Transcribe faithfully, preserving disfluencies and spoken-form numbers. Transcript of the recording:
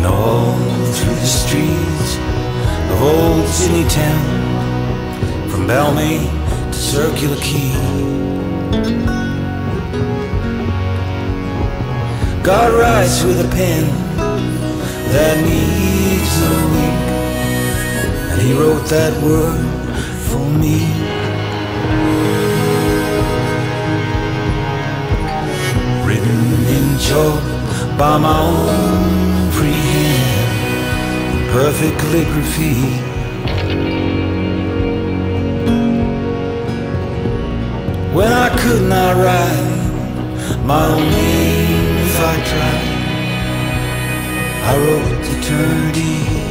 all through the streets of old Sydney town, from Balmain to Circular Quay. God writes with a pen that needs no ink, and he wrote that word for me. Written in chalk by my own free hand, perfect calligraphy. When I could not write my own name if I tried, I wrote eternity.